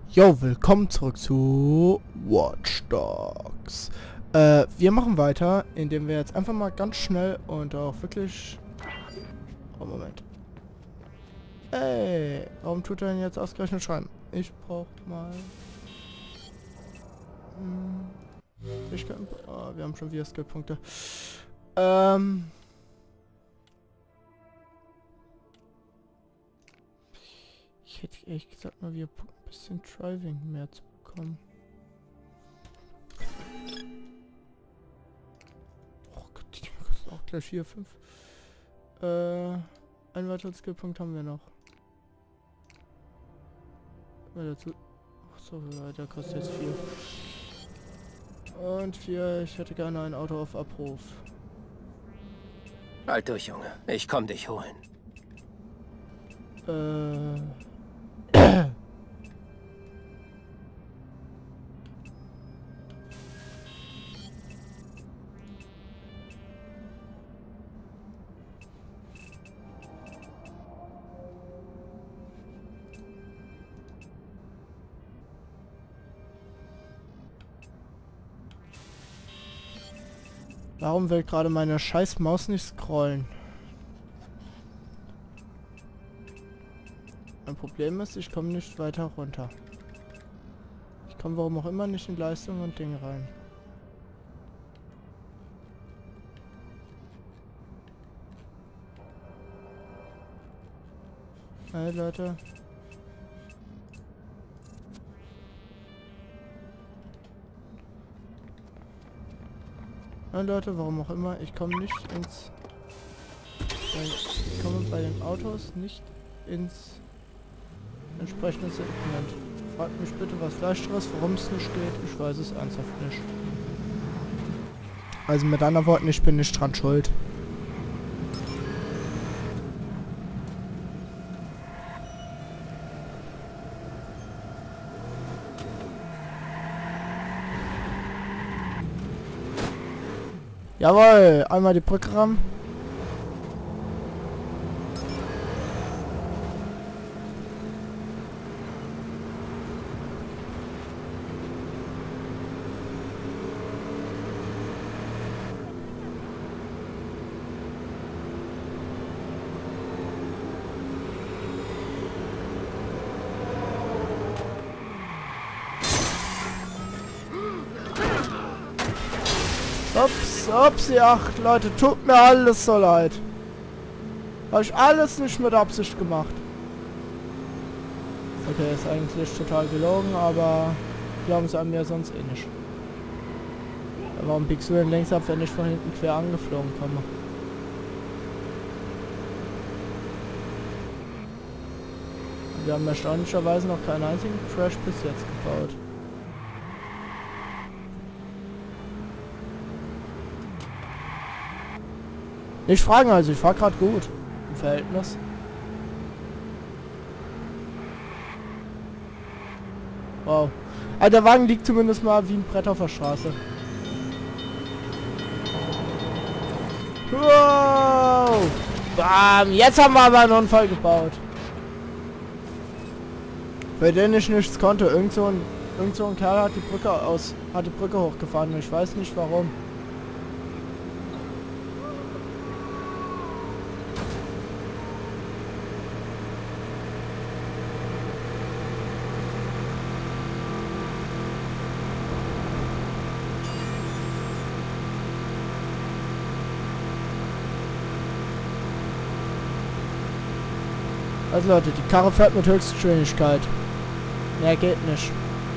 Jo, willkommen zurück zu Watch Dogs. Wir machen weiter, indem wir jetzt einfach mal ganz schnell und auch wirklich... Oh, Moment. Ey, warum tut er denn jetzt ausgerechnet schreiben? Ich brauch mal... Oh, wir haben schon wieder Skillpunkte. Ich hätte ehrlich gesagt mal wieder ein bisschen Driving mehr zu bekommen. Oh Gott, die Dinger kosten auch gleich 4, 5. Einen weiteren Skillpunkt haben wir noch. Dazu. Achso, der kostet jetzt 4. Und 4, ich hätte gerne ein Auto auf Abruf. Halt durch, Junge. Ich komm dich holen. Warum will gerade meine scheiß Maus nicht scrollen? Mein Problem ist, ich komme nicht weiter runter. Ich komme warum auch immer nicht in Leistung und Ding rein. Hey Leute. Ja, Leute, warum auch immer, ich komme nicht ins... Ich komme bei den Autos nicht ins entsprechende Segment. Fragt mich bitte was leichteres, warum es nicht geht. Ich weiß es ernsthaft nicht. Also mit anderen Worten, ich bin nicht dran schuld. Jawohl, einmal die Brücke rammen. Ups, ach Leute, tut mir alles so leid. Habe ich alles nicht mit Absicht gemacht. Okay, ist eigentlich total gelogen, aber glauben sie an mir sonst eh nicht. Warum biegst du denn längs ab, wenn ich von hinten quer angeflogen komme? Wir haben erstaunlicherweise noch keinen einzigen Crash bis jetzt gebaut. Nicht fragen, also ich fahr gerade gut im Verhältnis. Wow. Also der Wagen liegt zumindest mal wie ein Brett auf der Straße. Wow! Bam! Jetzt haben wir aber einen Unfall gebaut. Bei dem ich nichts konnte. Irgend so ein Kerl hat die Brücke hochgefahren. Ich weiß nicht warum. Also Leute, die Karre fährt mit Höchstgeschwindigkeit. Mehr geht nicht.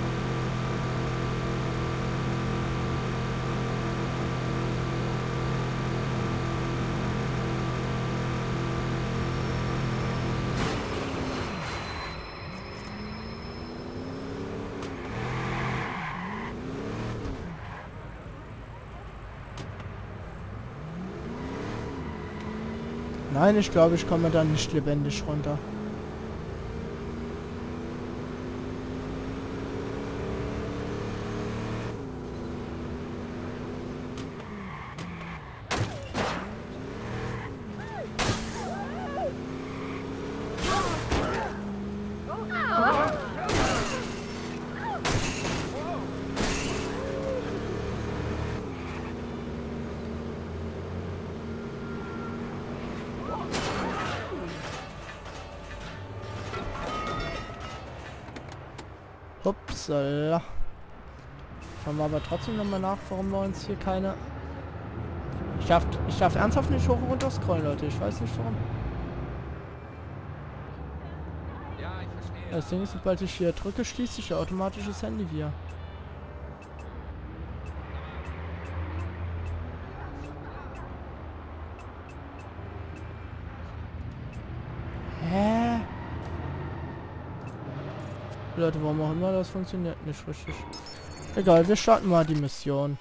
Nein, ich glaube, ich komme dann nicht lebendig runter. Upsala. Schauen wir aber trotzdem nochmal nach, warum wir uns hier keine... Ich darf ernsthaft nicht hoch und runter scrollen, Leute. Ich weiß nicht warum. Ja, ich verstehe. Das Ding ist, sobald ich hier drücke, schließt sich ja automatisch das Handy wieder. Hä? Leute, warum auch immer, das funktioniert nicht richtig. Egal, wir starten mal die Mission.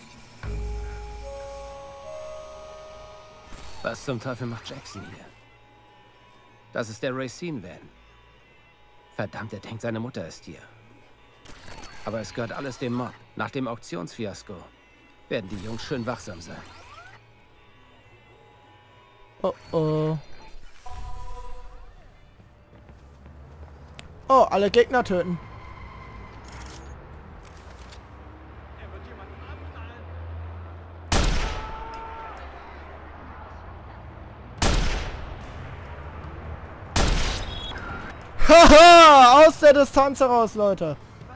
Was zum Teufel macht Jackson hier? Das ist der Racine-Van. Verdammt, er denkt, seine Mutter ist hier. Aber es gehört alles dem Mob. Nach dem Auktionsfiasko werden die Jungs schön wachsam sein. Oh oh. Oh, alle Gegner töten. Haha! Aus der Distanz heraus, Leute.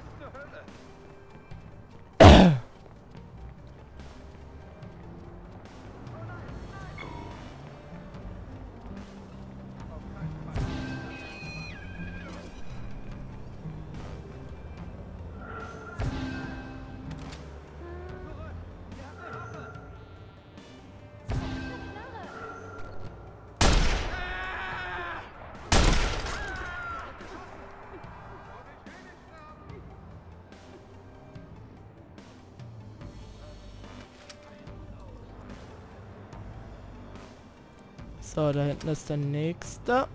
So, da hinten ist der nächste.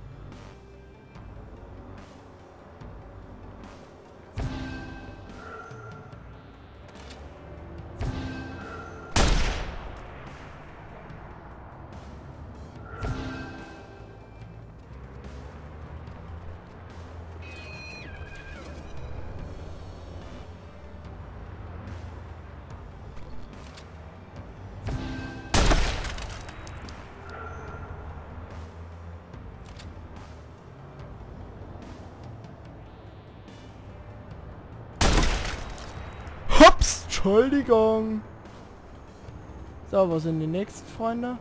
Hops! Entschuldigung. So, wo sind die nächsten Freunde?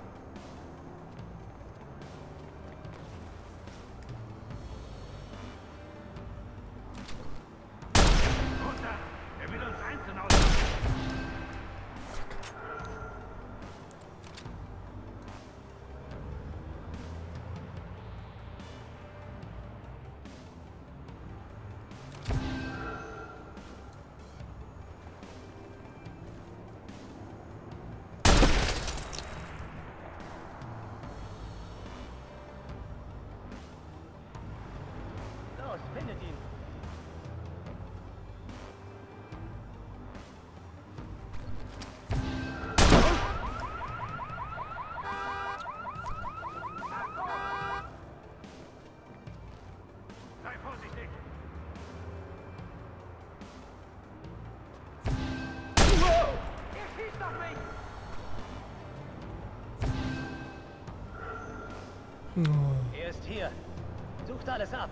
Findet ihn! Sei vorsichtig! Wow! Er schießt auf mich! Er ist hier. Sucht alles ab.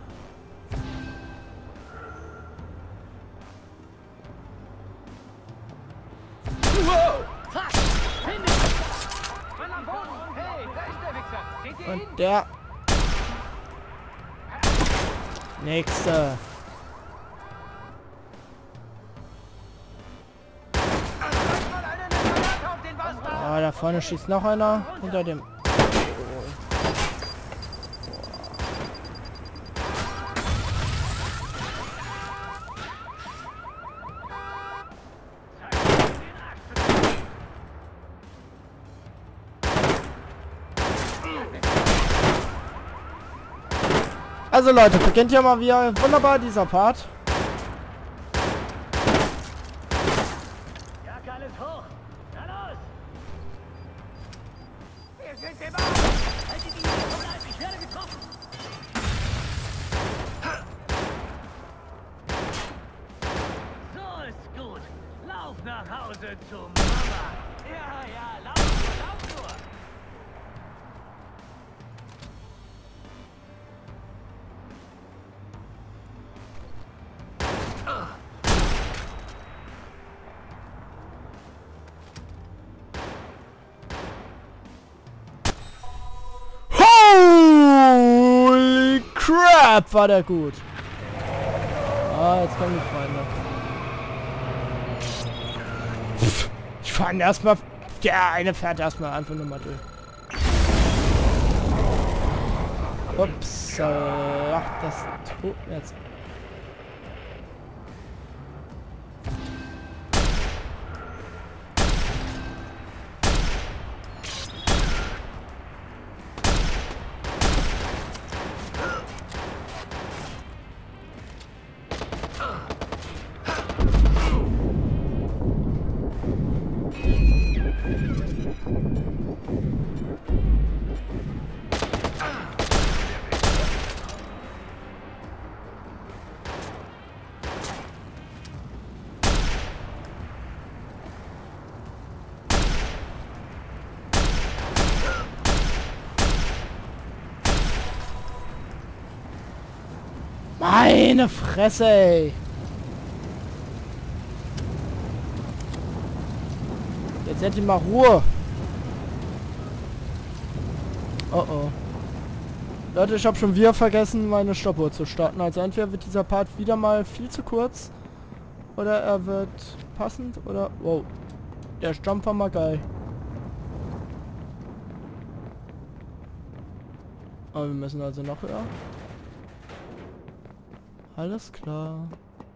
Und der nächste. Ah, da vorne schießt noch einer hinter dem. Also Leute, beginnt ja mal wieder wunderbar dieser Part. Jacke, alles hoch! Na los! Wir sind im Arsch! Haltet ihn hier vom Leib, ich werde getroffen! So ist gut! Lauf nach Hause zu Mama! Ja, ja, lauf nur! Bap, war der gut. Ah, jetzt kommen die Freunde. Ich fahre erstmal. Der eine fährt erstmal einfach nur mal durch. Ups, ach, das tut mir jetzt. Meine Fresse, ey. Jetzt hätte ich mal Ruhe. Oh oh. Leute, ich habe schon wieder vergessen, meine Stoppuhr zu starten. Also entweder wird dieser Part wieder mal viel zu kurz. Oder er wird passend. Oder... Wow. Der Jump war mal geil. Aber wir müssen also noch höher. Alles klar.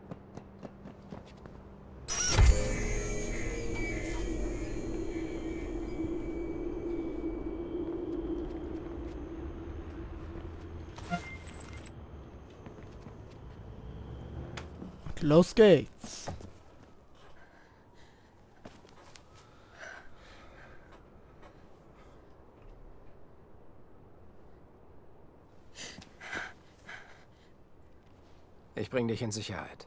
Und los geht's. Ich bring dich in Sicherheit.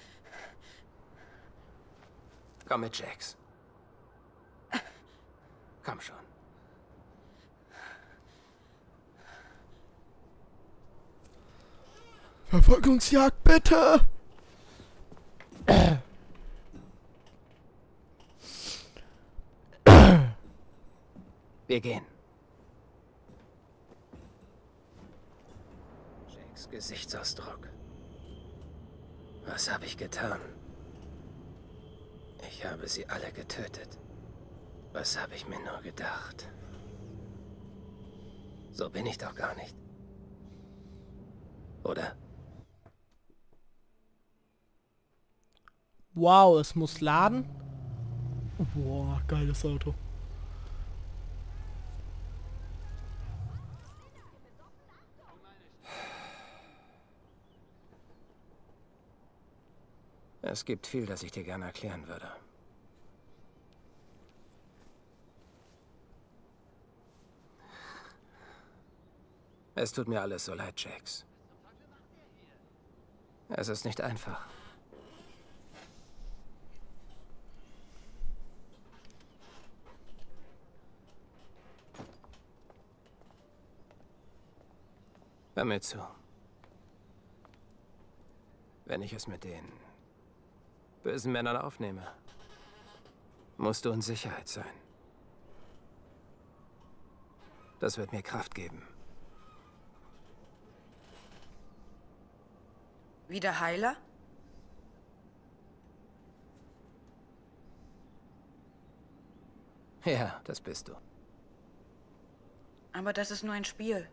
Komm mit, Jax. Komm schon. Verfolgungsjagd, bitte! Wir gehen. Jax' Gesichtsausdruck. Was habe ich getan? Ich habe sie alle getötet. Was habe ich mir nur gedacht? So bin ich doch gar nicht. Oder? Wow, es muss laden. Boah, geiles Auto. Es gibt viel, das ich dir gerne erklären würde. Es tut mir alles so leid, Jax. Es ist nicht einfach. Hör mir zu. Wenn ich es mit den bösen Männern aufnehme, musst du in Sicherheit sein. Das wird mir Kraft geben. Wie der Heiler? Ja, das bist du. Aber das ist nur ein Spiel.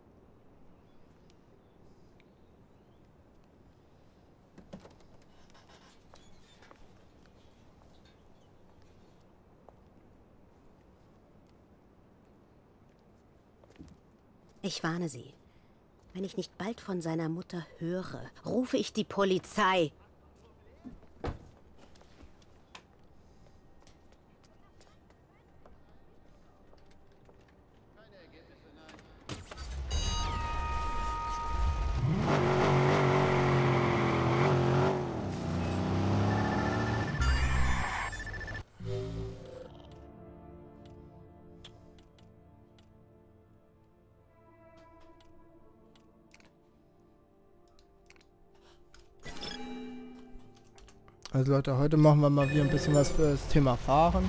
Ich warne Sie. Wenn ich nicht bald von seiner Mutter höre, rufe ich die Polizei. Also Leute, heute machen wir mal wieder ein bisschen was für das Thema Fahren.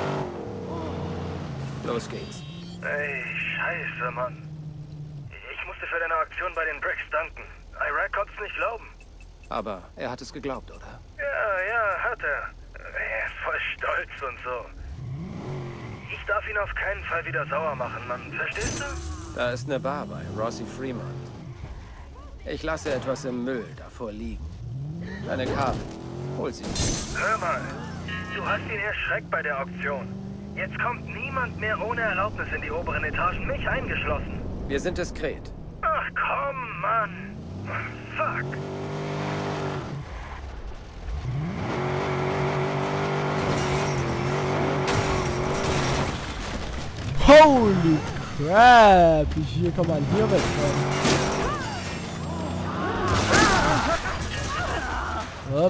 Los geht's. Ey, scheiße, Mann. Ich muss musste für deine Aktion bei den Bricks danken. Iraq konnte es nicht glauben. Aber er hat es geglaubt, oder? Ja, hat er. Er ist voll stolz und so. Ich darf ihn auf keinen Fall wieder sauer machen, Mann. Verstehst du? Da ist eine Bar bei Rossi Fremont. Ich lasse etwas im Müll davor liegen. Deine Karte. Hol sie. Hör mal, du hast ihn erschreckt bei der Auktion. Jetzt kommt niemand mehr ohne Erlaubnis in die oberen Etagen, mich eingeschlossen. Wir sind diskret. Ach komm, Mann. Fuck. Holy crap! Hier kann man hier wegkommen. Ups.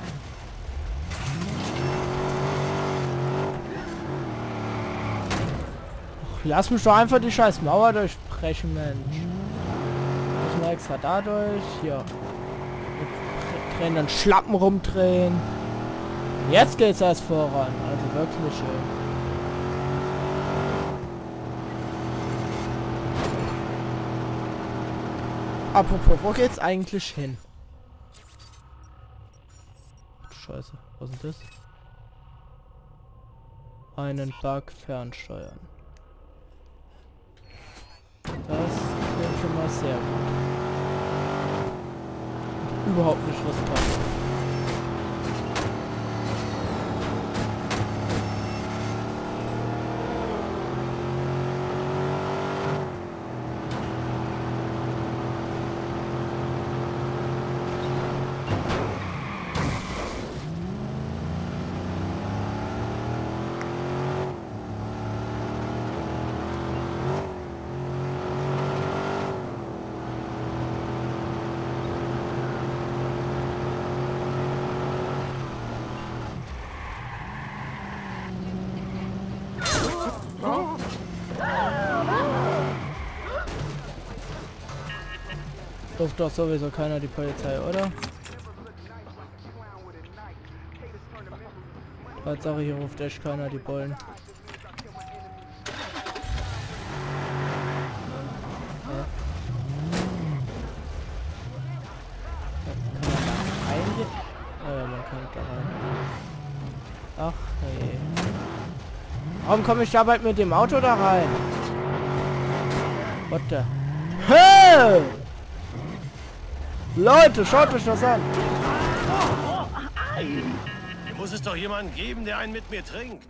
Ach, lass mich doch einfach die scheiß Mauer durchbrechen, Mensch. Müssen wir extra dadurch. Hier. Drehen dann Schlappen rumdrehen. Jetzt geht's erst voran. Also wirklich schön. Apropos, wo geht's eigentlich hin? Scheiße, was ist das? Einen Bug fernsteuern. Das klingt schon mal sehr gut. Überhaupt nicht was passt. Ruft doch sowieso keiner die Polizei, oder? Tatsache, hier ruft echt keiner die Bullen. Ja. Kann man da reingehen? Oh ja, man kann da rein. Ach nee. Warum komme ich da bald mit dem Auto da rein? What the... Hey! Leute, schaut euch das an. Hier muss es doch jemanden geben, der einen mit mir trinkt.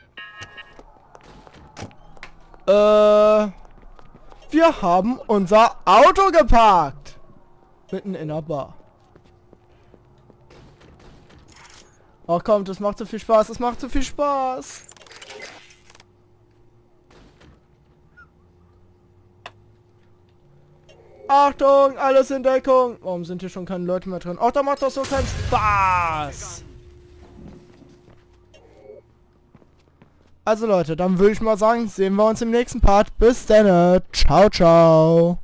Wir haben unser Auto geparkt. Mitten in der Bar. Ach komm, das macht so viel Spaß, das macht so viel Spaß. Achtung, alles in Deckung. Warum sind hier schon keine Leute mehr drin? Ach, da macht das so keinen Spaß. Also Leute, dann würde ich mal sagen, sehen wir uns im nächsten Part. Bis dann. Ciao, ciao.